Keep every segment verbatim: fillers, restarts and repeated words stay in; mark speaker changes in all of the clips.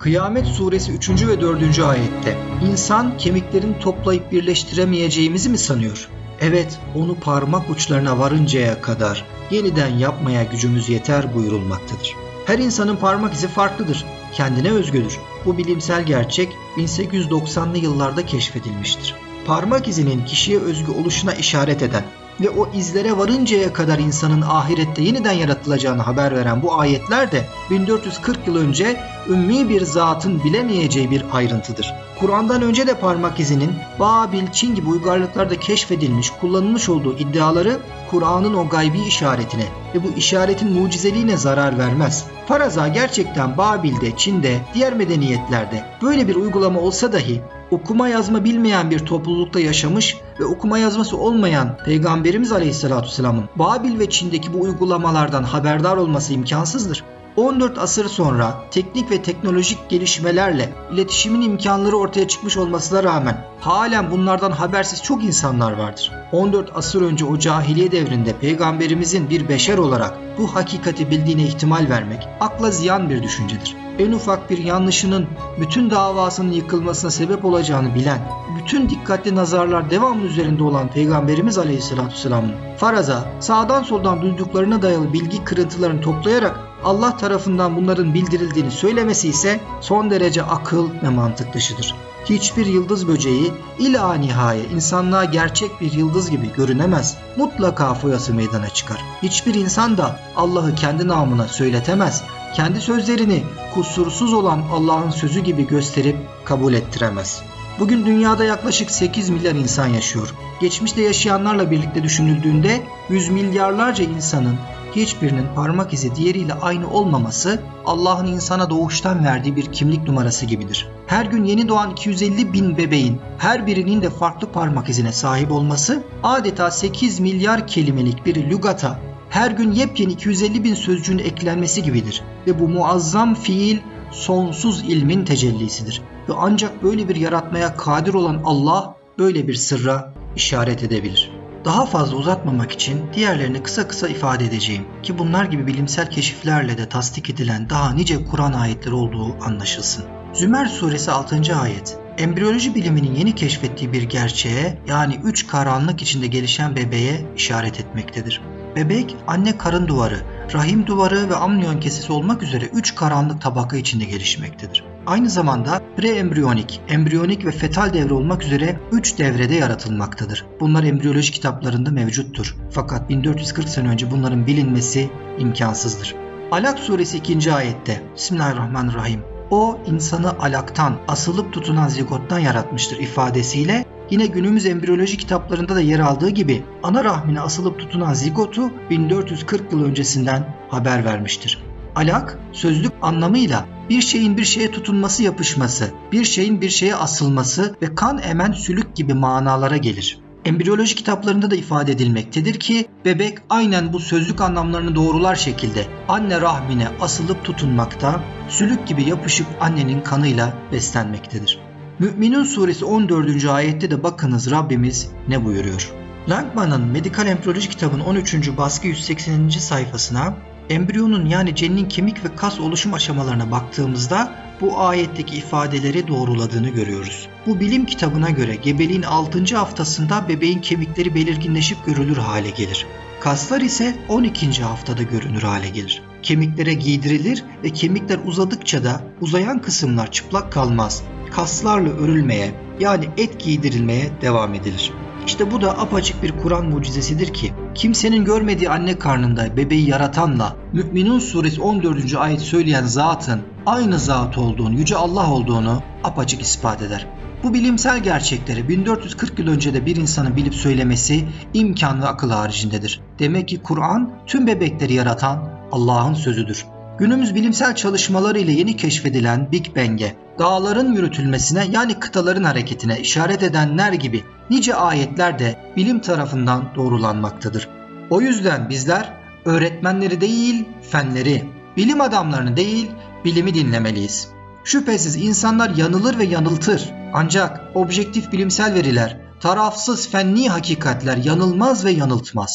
Speaker 1: Kıyamet Suresi üçüncü ve dördüncü ayette insan kemiklerini toplayıp birleştiremeyeceğimizi mi sanıyor? Evet, onu parmak uçlarına varıncaya kadar yeniden yapmaya gücümüz yeter buyurulmaktadır. Her insanın parmak izi farklıdır, kendine özgüdür. Bu bilimsel gerçek bin sekiz yüz doksanlı yıllarda keşfedilmiştir. Parmak izinin kişiye özgü oluşuna işaret eden ve o izlere varıncaya kadar insanın ahirette yeniden yaratılacağını haber veren bu ayetler de bin dört yüz kırk yıl önce ümmi bir zatın bilemeyeceği bir ayrıntıdır. Kur'an'dan önce de parmak izinin Babil, Çin gibi uygarlıklarda keşfedilmiş, kullanılmış olduğu iddiaları Kur'an'ın o gaybi işaretine ve bu işaretin mucizeliğine zarar vermez. Faraza gerçekten Babil'de, Çin'de, diğer medeniyetlerde böyle bir uygulama olsa dahi okuma yazma bilmeyen bir toplulukta yaşamış ve okuma yazması olmayan Peygamberimiz Aleyhisselatü Vesselam'ın Babil ve Çin'deki bu uygulamalardan haberdar olması imkansızdır. on dört asır sonra teknik ve teknolojik gelişmelerle iletişimin imkanları ortaya çıkmış olmasına rağmen halen bunlardan habersiz çok insanlar vardır. on dört asır önce o cahiliye devrinde Peygamberimizin bir beşer olarak bu hakikati bildiğine ihtimal vermek akla ziyan bir düşüncedir. En ufak bir yanlışının bütün davasının yıkılmasına sebep olacağını bilen, bütün dikkatli nazarlar devamlı üzerinde olan Peygamberimiz Aleyhisselatü Vesselam'ın faraza, sağdan soldan duyduklarına dayalı bilgi kırıntılarını toplayarak Allah tarafından bunların bildirildiğini söylemesi ise son derece akıl ve mantık dışıdır. Hiçbir yıldız böceği ila nihaya insanlığa gerçek bir yıldız gibi görünemez. Mutlaka foyası meydana çıkar. Hiçbir insan da Allah'ı kendi namına söyletemez. Kendi sözlerini kusursuz olan Allah'ın sözü gibi gösterip kabul ettiremez. Bugün dünyada yaklaşık sekiz milyar insan yaşıyor. Geçmişte yaşayanlarla birlikte düşünüldüğünde yüz milyarlarca insanın hiçbirinin parmak izi diğeriyle aynı olmaması Allah'ın insana doğuştan verdiği bir kimlik numarası gibidir. Her gün yeni doğan iki yüz elli bin bebeğin her birinin de farklı parmak izine sahip olması adeta sekiz milyar kelimelik bir lügata her gün yepyeni iki yüz elli bin sözcüğün eklenmesi gibidir. Ve bu muazzam fiil sonsuz ilmin tecellisidir. Ve ancak böyle bir yaratmaya kadir olan Allah böyle bir sırra işaret edebilir. Daha fazla uzatmamak için diğerlerini kısa kısa ifade edeceğim ki bunlar gibi bilimsel keşiflerle de tasdik edilen daha nice Kur'an ayetleri olduğu anlaşılsın. Zümer suresi altıncı ayet, embriyoloji biliminin yeni keşfettiği bir gerçeğe, yani üç karanlık içinde gelişen bebeğe işaret etmektedir. Bebek anne karın duvarı, rahim duvarı ve amniyon kesesi olmak üzere üç karanlık tabaka içinde gelişmektedir. Aynı zamanda preembriyonik, embriyonik ve fetal devre olmak üzere üç devrede yaratılmaktadır. Bunlar embriyoloji kitaplarında mevcuttur. Fakat bin dört yüz kırk sene önce bunların bilinmesi imkansızdır. Alak suresi ikinci ayette Bismillahirrahmanirrahim. O insanı alaktan, asılıp tutunan zigottan yaratmıştır ifadesiyle yine günümüz embriyoloji kitaplarında da yer aldığı gibi ana rahmine asılıp tutunan zigotu bin dört yüz kırk yıl öncesinden haber vermiştir. Alak, sözlük anlamıyla bir şeyin bir şeye tutunması, yapışması, bir şeyin bir şeye asılması ve kan emen sülük gibi manalara gelir. Embriyoloji kitaplarında da ifade edilmektedir ki bebek aynen bu sözlük anlamlarını doğrular şekilde anne rahmine asılıp tutunmakta, sülük gibi yapışıp annenin kanıyla beslenmektedir. Mü'minun suresi on dördüncü ayette de bakınız Rabbimiz ne buyuruyor? Langman'ın Medikal Embriyoloji kitabının on üçüncü baskı yüz sekseninci sayfasına embriyonun yani ceninin kemik ve kas oluşum aşamalarına baktığımızda bu ayetteki ifadeleri doğruladığını görüyoruz. Bu bilim kitabına göre gebeliğin altıncı haftasında bebeğin kemikleri belirginleşip görülür hale gelir. Kaslar ise on ikinci haftada görünür hale gelir. Kemiklere giydirilir ve kemikler uzadıkça da uzayan kısımlar çıplak kalmaz. Kaslarla örülmeye yani et giydirilmeye devam edilir. İşte bu da apaçık bir Kur'an mucizesidir ki kimsenin görmediği anne karnında bebeği yaratanla Mü'minun suresi on dördüncü ayet söyleyen zatın aynı zat olduğunu, yüce Allah olduğunu apaçık ispat eder. Bu bilimsel gerçekleri bin dört yüz kırk yıl önce de bir insanın bilip söylemesi imkan ve akıl haricindedir. Demek ki Kur'an tüm bebekleri yaratan Allah'ın sözüdür. Günümüz bilimsel çalışmaları ile yeni keşfedilen Big Bang'e, dağların yürütülmesine yani kıtaların hareketine işaret edenler gibi nice ayetler de bilim tarafından doğrulanmaktadır. O yüzden bizler öğretmenleri değil, fenleri, bilim adamlarını değil, bilimi dinlemeliyiz. Şüphesiz insanlar yanılır ve yanıltır. Ancak objektif bilimsel veriler, tarafsız fenni hakikatler yanılmaz ve yanıltmaz.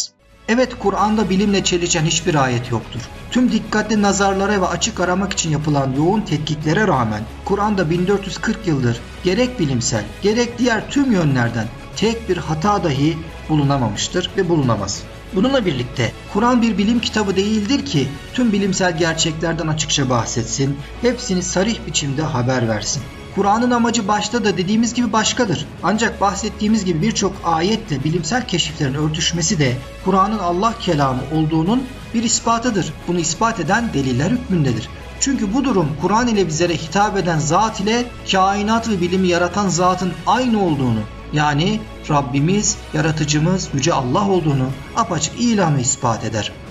Speaker 1: Evet, Kur'an'da bilimle çelişen hiçbir ayet yoktur. Tüm dikkatli nazarlara ve açık aramak için yapılan yoğun tetkiklere rağmen Kur'an'da bin dört yüz kırk yıldır gerek bilimsel gerek diğer tüm yönlerden tek bir hata dahi bulunamamıştır ve bulunamaz. Bununla birlikte Kur'an bir bilim kitabı değildir ki tüm bilimsel gerçeklerden açıkça bahsetsin, hepsini sarih biçimde haber versin. Kur'an'ın amacı başta da dediğimiz gibi başkadır. Ancak bahsettiğimiz gibi birçok ayetle bilimsel keşiflerin örtüşmesi de Kur'an'ın Allah kelamı olduğunun bir ispatıdır. Bunu ispat eden deliller hükmündedir. Çünkü bu durum Kur'an ile bizlere hitap eden zat ile kainat ve bilimi yaratan zatın aynı olduğunu, yani Rabbimiz, yaratıcımız Yüce Allah olduğunu apaçık ilanı ispat eder.